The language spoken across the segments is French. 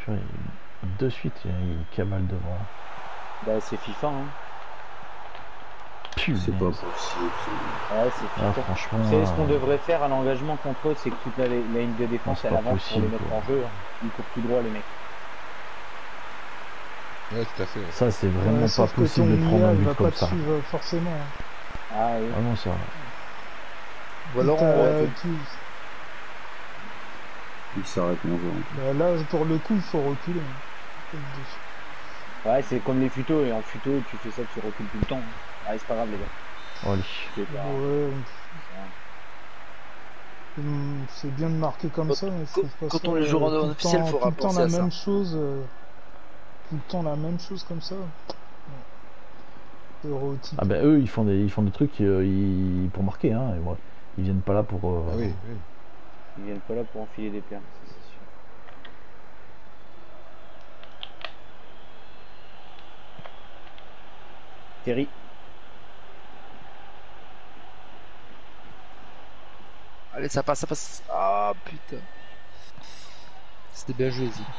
vois, de suite, il cavale devant. Bah, c'est FIFA, hein. C'est pas possible. Ouais, c'est FIFA. Franchement. Vous savez ce qu'on devrait faire à l'engagement contre eux, c'est que toute la ligne de défense, elle avance pour les mettre en jeu. Hein. Ils courent tout droit, les mecs. Ouais, tout à fait. Ouais. Ça, c'est vraiment pas possible de prendre un but comme ça. Forcément. Ah oui. Vraiment ça. Ou alors il s'arrête mon jeu. Bah, là, pour le coup, il faut reculer. Ouais, c'est comme les futos, et en futo, tu fais ça, tu recules tout le temps. Ah, c'est pas grave, les gars. Allez. C'est bien de marquer comme ça, mais faut pas quand on est joueur en officiel, il faudra penser à ça. Tout le temps la même chose comme ça. Ah ben eux ils font des trucs pour marquer hein, et moi, ils viennent pas là pour Ah oui. Ils viennent pas là pour enfiler des perles, ça c'est sûr. Terry. Allez, ça passe. Ah putain. C'était bien joué, Zi.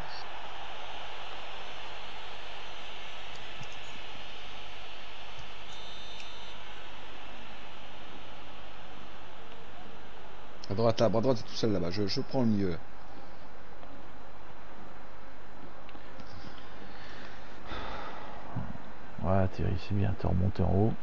À droite, c'est tout seul là-bas. Je prends le milieu. Ouais, Thierry, c'est bien, t'es remonté en haut.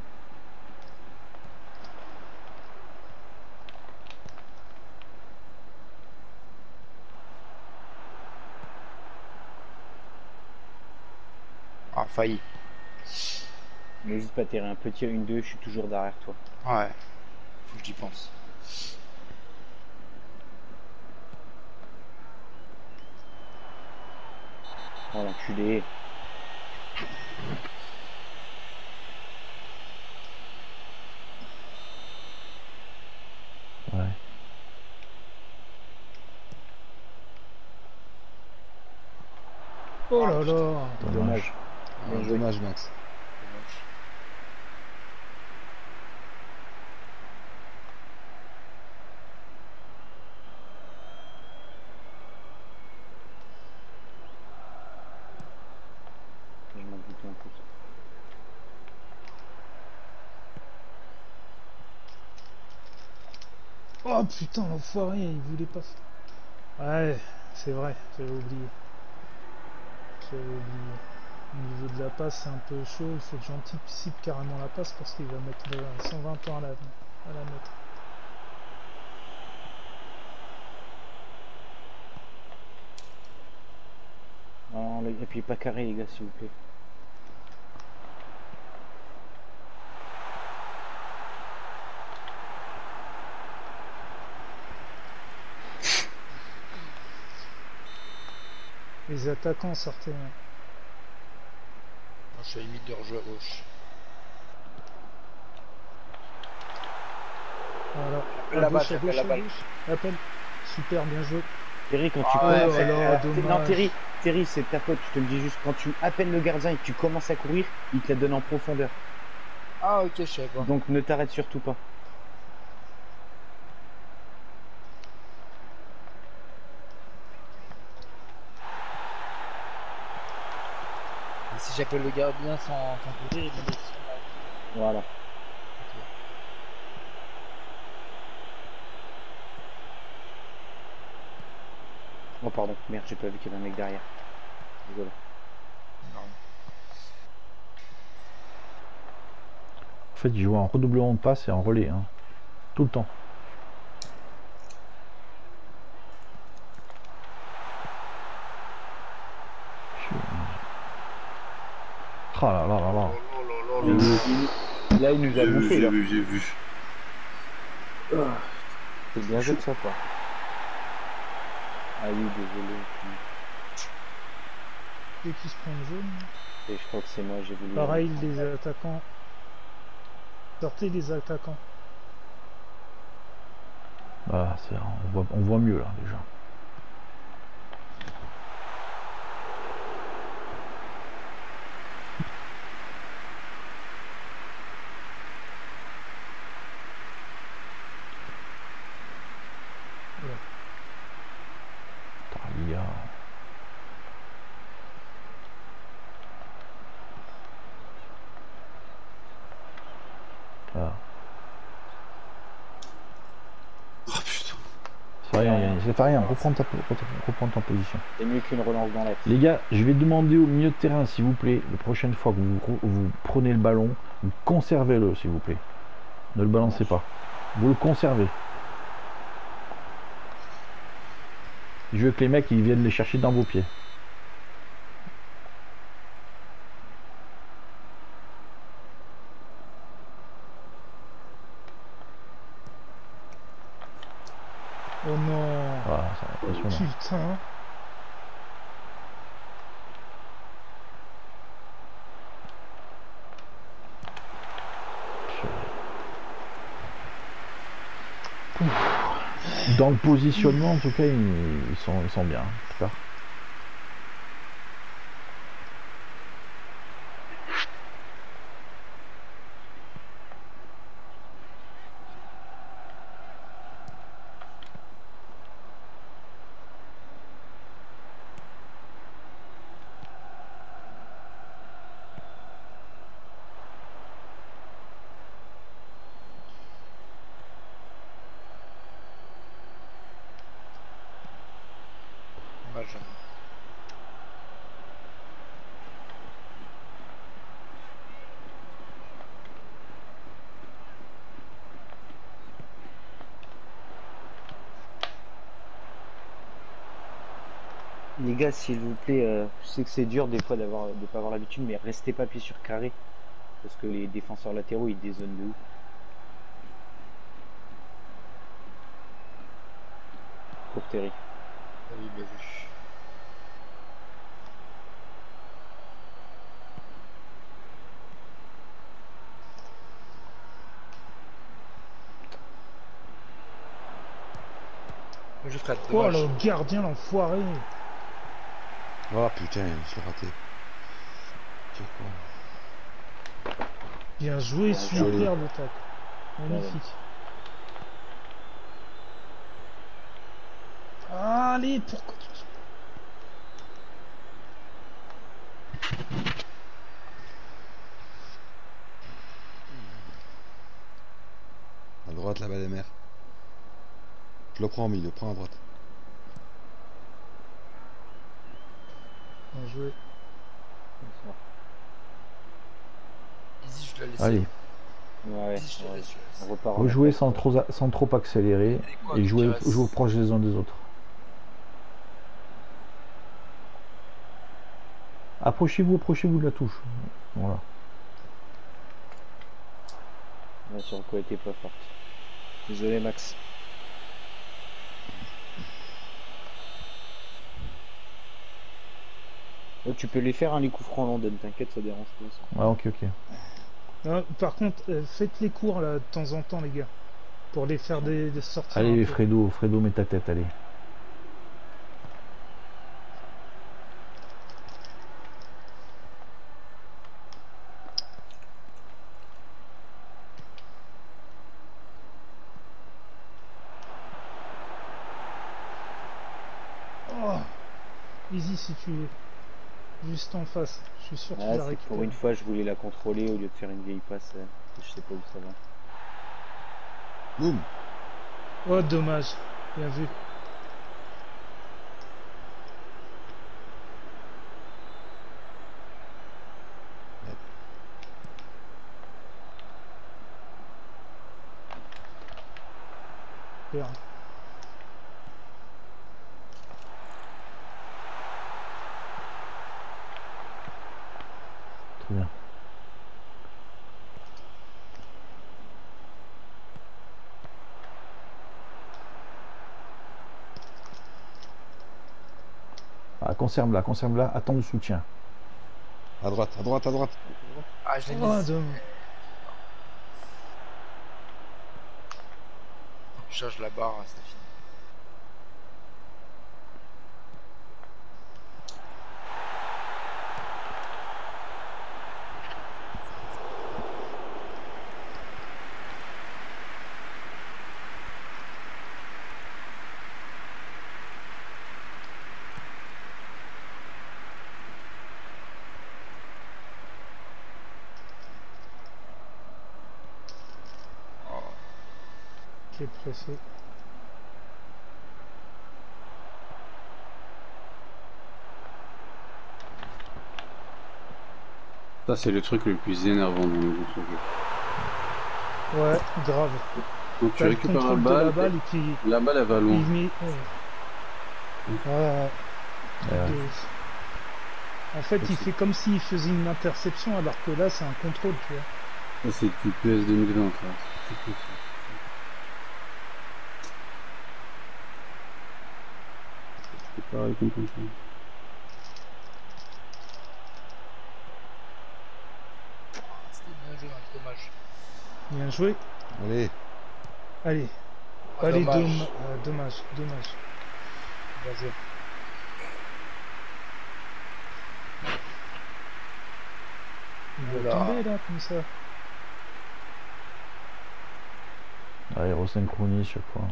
Ah, failli. N'hésite pas, Terry, un petit 1-2, je suis toujours derrière toi. Ouais. Faut que j'y pense. Oh l'enculé. Ouais. Oh là là. Dommage. Dommage, Max. Je m'en doutais un peu. Oh putain, l'enfoiré, il voulait pas faire. Ouais, c'est vrai, j'avais oublié. Au niveau de la passe, c'est un peu chaud, il faut que j'anticipe carrément la passe parce qu'il va mettre 120 ans à la mettre. Non, et puis pas carré, les gars, s'il vous plaît. Les attaquants sortaient. Moi, je suis à limite de rejouer à gauche. Voilà. La balle, la balle. Appel. Super, bien joué. Terry, quand tu non, Terry, c'est ta faute, je te le dis juste, quand tu appelles le gardien et que tu commences à courir, il te la donne en profondeur. Ah ok, je sais pas. Donc ne t'arrête surtout pas. Et si j'appelle le gardien sans courir, il me laisse. Voilà. Oh pardon, merde, j'ai pas vu qu'il y avait un mec derrière. Désolé. Non. En fait, il joue en redoublement de passe et en relais, hein. Tout le temps. Oh là là là là. Là, il nous a bouffé. J'ai vu. C'est bien joué de ça, quoi. Ah oui, désolé. Dès qu'ils se prennent jaune. Et je crois que c'est moi, j'ai voulu. Pareil, les attaquants. Sortez les attaquants. Voilà, on voit mieux là déjà. Ça. Oh putain. C'est rien, Yannis, c'est rien. Reprends ta position. C'est mieux qu'une relance dans l'axe. Les gars, je vais demander au milieu de terrain, s'il vous plaît, la prochaine fois que vous prenez le ballon, vous conservez-le, s'il vous plaît. Ne le balancez pas. Vous le conservez. Je veux que les mecs ils viennent les chercher dans vos pieds. Oh non. Voilà, c'est impressionnant. Putain. Dans le positionnement, en tout cas, ils sont bien. En tout cas. Dommage. Les gars, s'il vous plaît, je sais que c'est dur des fois de pas avoir l'habitude, mais restez pas pied sur carré. Parce que les défenseurs latéraux, ils dézonent de ouf. Pour Terry. Ah oui, bah vu. Moi je ferai Oh dommage. le gardien, l'enfoiré. Oh putain, je l'ai raté. Quel con. Bien joué, Bien super joué. le tac. Magnifique. Allez, pourquoi tu... À droite, là-bas, les mers. Je le prends au milieu, prends à droite. Bien joué. Easy, je te la laisse. Allez, Ouais, Easy, je te la ouais. laisse. On repart. rejouez sans trop accélérer Allez, quoi, et jouez Picaras. proche les uns des autres. Approchez-vous de la touche. Voilà. Ouais, sur le coup, elle était pas forte. Désolé, Max. Oh, tu peux les faire, hein, les coups francs London, t'inquiète, ça dérange pas. Ça. Ah, ok. Non, par contre, faites les cours là de temps en temps, les gars. Pour les faire des sorties. Allez, Fredo, mets ta tête, allez. Oh, easy si tu veux. Juste en face. Je suis sûr que tu Ah, la c'est que pour une récupères. fois, je voulais la contrôler au lieu de faire une vieille passe. Je sais pas où ça va. Boum. Oh, dommage. Bien vu. Super. Très bien. Ah, conserve-la, attends le soutien. À droite, à droite, à droite. Ah, je l'ai Oh, mis. dommage. Je charge la barre, c'était fini. qui est pressé. Ça, c'est le truc le plus énervant dans le jeu. Ouais, grave. Donc tu T'as le récupères la contrôle de la balle, balle et puis la balle elle va il loin. met. Ouais. Ouais. En fait, il fait comme s'il faisait une interception alors que là, c'est un contrôle, tu vois. Ça, c'est du PS 2020, ça. C'est cool, ça. C'est pareil comme contrôle. C'était bien joué, hein, dommage. Bien joué. Allez, Allez. Ah, Allez, dommage. dommage. Bien joué. Il va Oula. tomber là, comme ça. Allez, resynchronise chaque fois.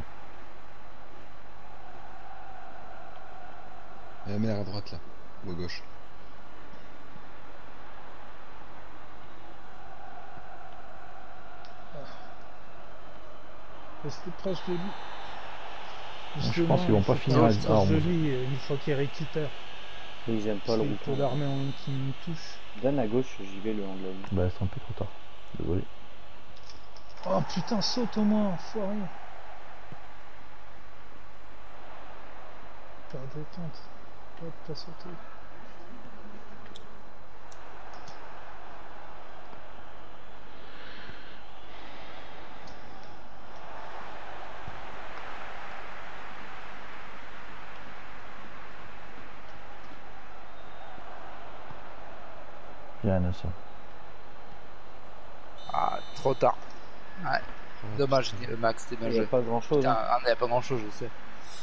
mets-la à droite là, ou à gauche. Restez proche de lui. Je pense qu'ils vont pas finir à à proche de 11. lui une fois qu'il récupère. Ils aiment pas le Il peut retour. l'armer en une touche. Donne à gauche, j'y vais le long de la ligne. Bah, c'est un peu trop tard. Désolé. Oh putain, saute au moins, enfoiré. Par détente. Hop, pas sauter. Bien, ça. Ah, trop tard. Ouais, Oh, dommage, putain. Max, c'était bien Il n'y a joué. pas grand chose. Putain, il n'y a pas grand chose, je sais.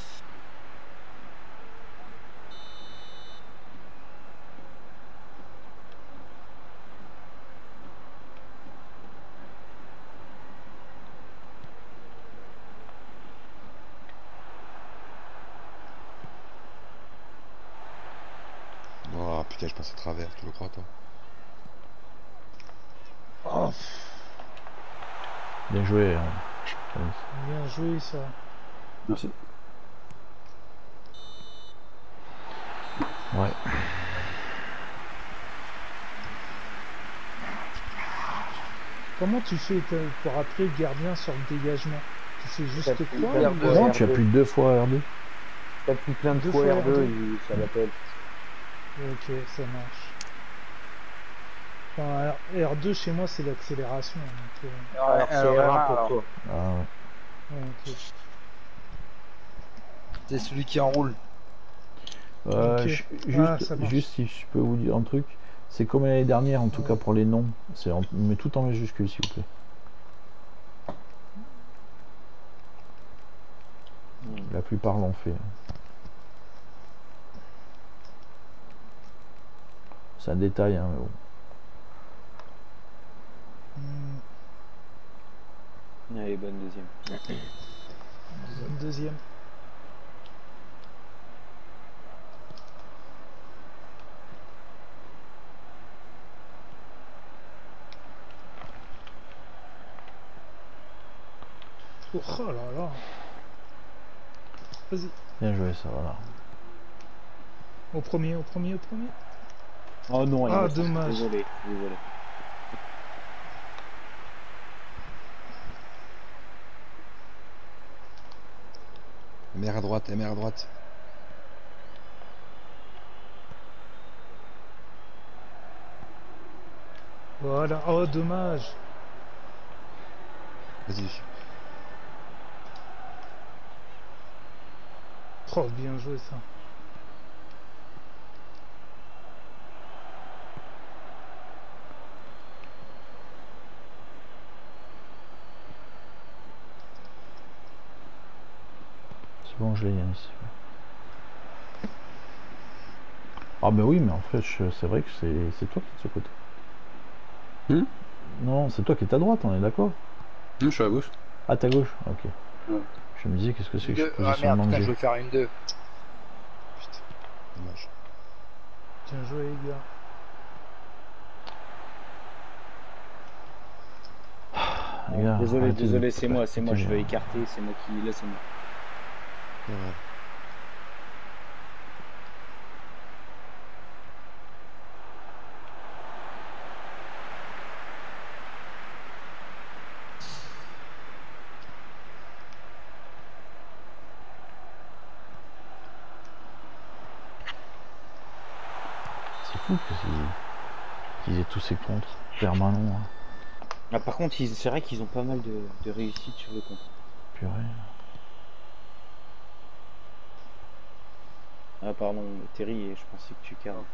Oh putain, je passe à travers, tu le crois toi? Oh, Bien joué. bien joué ça. Merci. Ouais. Comment tu fais pour appeler le gardien sur le dégagement? Tu fais juste T'appuies quoi plein de ou- fois. Non, R2. tu appuies 2 fois R2. T'appuies plein de Deux fois fois R2 R2. et ça l'appelle. Ok, ça marche. Enfin, R2 chez moi c'est l'accélération. Donc, Alors c'est ouais, R1 pour alors, toi. Ah ouais. ok. c'est celui qui enroule. Ok. Ah, ça marche. Juste si je peux vous dire un truc, c'est comme l'année dernière, en tout cas pour les noms, on met tout en majuscule s'il vous plaît. La plupart l'ont fait. C'est un détail, hein, mais bon. Hmm, Allez, bonne deuxième. deuxième. Oh là là. Vas-y. Bien joué ça, voilà. Au premier. Oh non, Ah, il est dommage. Désolé. Mets à droite, mets à droite. Voilà. Oh, dommage. Vas-y. Oh, bien joué ça. C'est bon, je l'ai, Yanis. Ah mais oui, mais en fait, c'est vrai que c'est toi qui es de ce côté. Non, c'est toi qui es à droite, on est d'accord? Non, je suis à gauche. Ah, t'es à gauche? Ok. Ouais. Je me disais, qu'est-ce que c'est que je suis Ah merde, positionnement de putain, je jeu. vais faire une 2. Dommage. Bien joué les gars. les gars. Désolé, arrêtez de désolé, c'est moi, je percuter. veux écarter, c'est moi qui. Là, c'est moi. Pas grave. C'est fou qu'ils aient tous ces contres permanents. Hein. Ah, par contre, c'est vrai qu'ils ont pas mal de réussite sur le contre. Purée. Ah, pardon, Terry, je pensais que tu carres.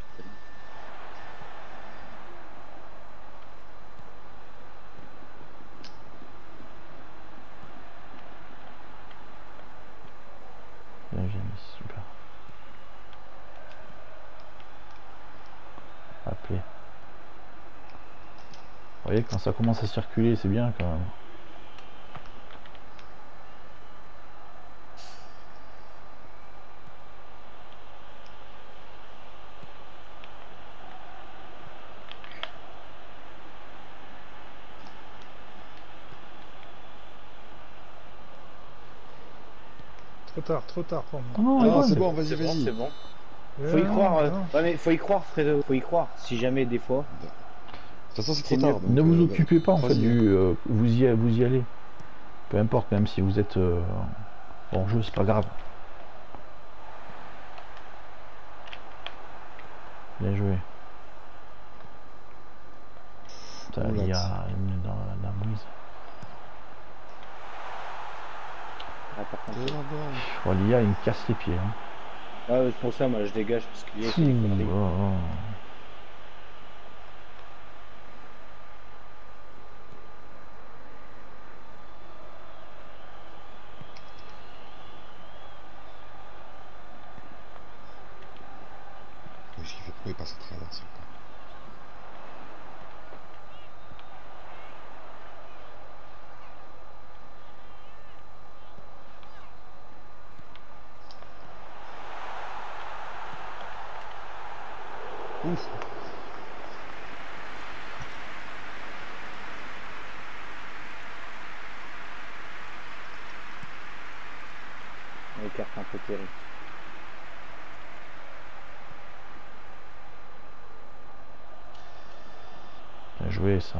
Bien, j'ai mis, super. Appelé. Vous voyez, quand ça commence à circuler, c'est bien quand même. Trop tard pour moi. Non, Ah, Evan, c'est bon, vas-y, C'est bon, vas-y. c'est bon. Faut y Non, croire, non. ouais, mais faut y croire, Fredo, faut y croire. Si jamais, des fois. De toute façon, c'est C'est trop tard. donc, ne vous bah, occupez pas en fait vas-y. du. Vous y allez. Peu importe, même si vous êtes en jeu, c'est pas grave. Bien joué. Putain, Oula. il y a une dans la brise. Ah, par contre. Oh, l'IA, il me casse les pieds. Hein. Ah, c'est pour ça, moi, je dégage parce qu'il y a Fou, des conneries. oh, oh. Mais je kiffe pourquoi il passe à travers. C'est pas- Ouf. On écarte un peu Terry. Bien joué ça.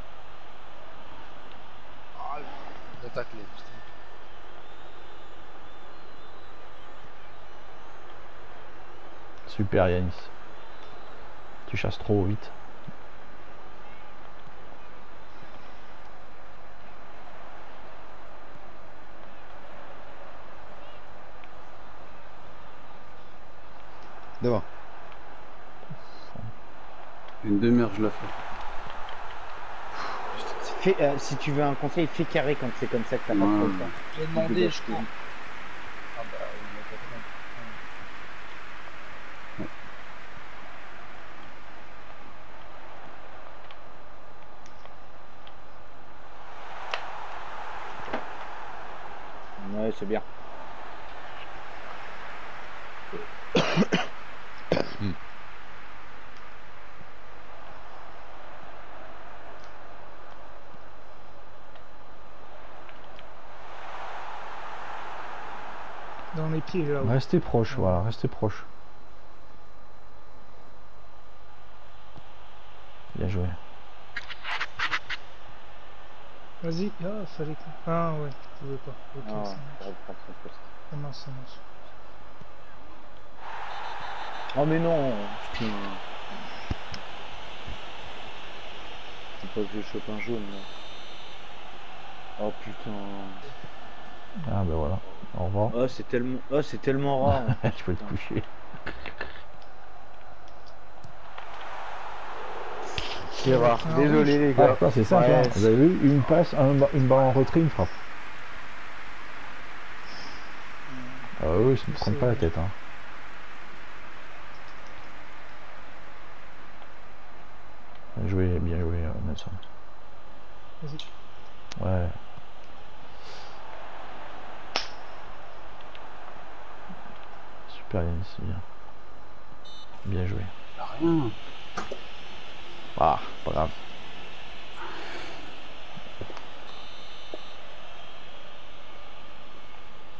L'attaque, là, putain. Super Yanis. Tu chasses trop vite. Devant. Une demi-heure, je la fais. Si tu veux un conseil, fais carré quand c'est comme ça que t'as pas Ouais. trop le temps. J'ai demandé, je cours. Ah bah, Ouais, c'est bien. Dans les pieds là-haut. Restez proche, voilà, restez proche. Bien joué. Vas-y, ah, fallait que. Ah ouais, je pouvais pas. Ok, Ah, ça marche. on reprend son poste. Ça marche, ça marche. Oh mais non, putain. C'est pas que je chope un jaune là. Oh putain. Ah ben voilà. Au revoir. Oh c'est tellement rare. Je peux te coucher. C'est rare. Ah, Désolé les Ah, gars. ça, c'est simple. Ouais, Hein. Vous avez vu, une passe, une balle en retrait, une frappe. Ah oui, ça ne prend pas la tête. Hein. Bien joué, Nelson. Vas-y. Ouais. Super Yannis, c'est bien. Bien joué. Y'a rien. Ah, pas grave.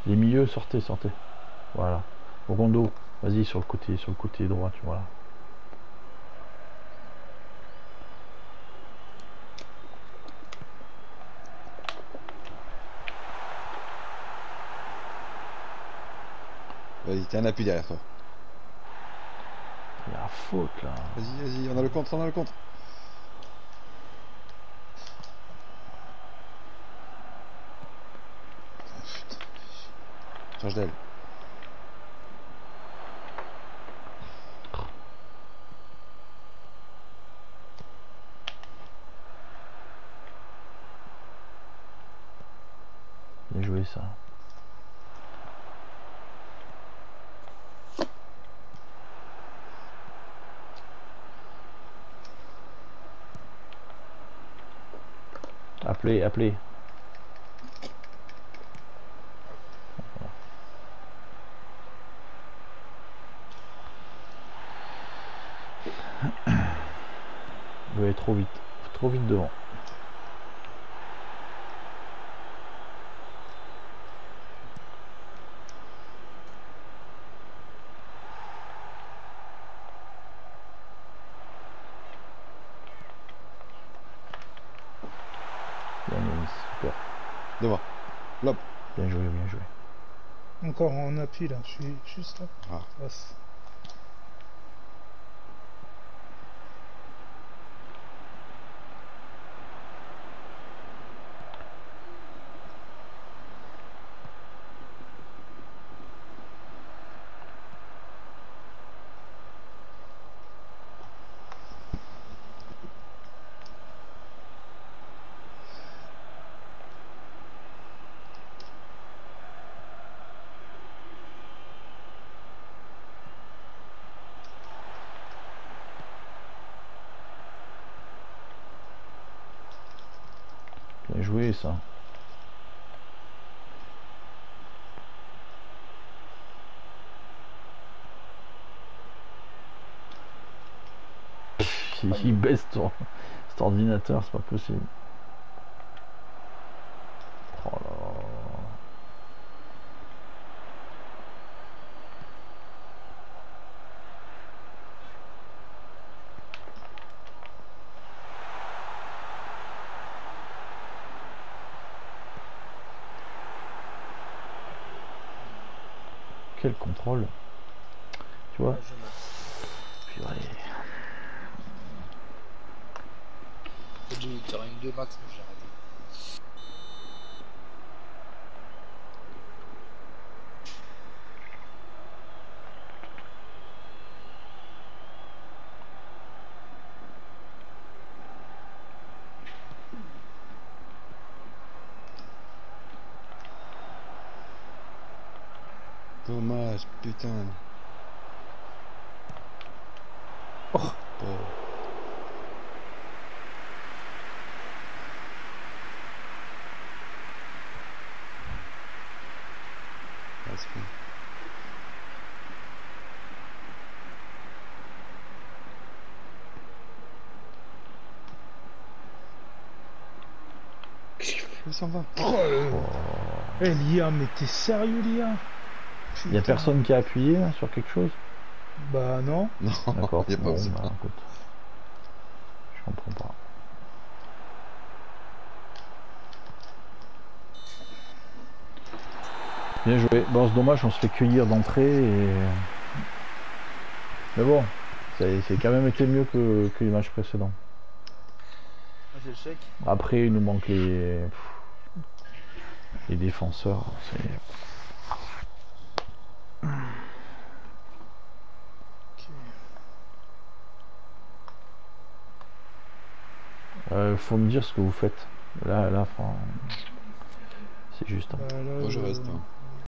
Les milieux, sortez, sortez. Voilà. Rondo, vas-y sur le côté droit, tu vois. Vas-y, t'as un appui derrière toi. Il y a la faute là. Vas-y, vas-y, on a le contre, on a le contre. Ah, putain. Change d'aile. Bien joué ça. Appelez, appelez. Vous allez trop vite devant. Bien, super. Devant. Lob. Bien joué, bien joué. Encore en appui là, je suis juste là. Ah. Passe. Bien joué ça. Il baisse cet ordinateur, c'est pas possible. Oh là là. Quel contrôle. Tu vois. Purée. J'ai eu une 2 max, mais j'ai raté. Dommage, putain. Oh. Oh. Ah, c'est bon. Il s'en va. Eh Lia, mais t'es sérieux Lia? Il y a Putain. personne qui a appuyé là, sur quelque chose. Bah non. Non, D'accord. il n'y a pas Bon, aussi. bah, écoute. Je comprends pas. Bien joué. Bon, c'est dommage, on se fait cueillir d'entrée et. Mais bon, c'est quand même été mieux que les matchs précédents. J'ai le chèque. Après, il nous manque les défenseurs. C'est. Faut me dire ce que vous faites. Là, c'est juste. Bah, là, Moi je reste. Hein.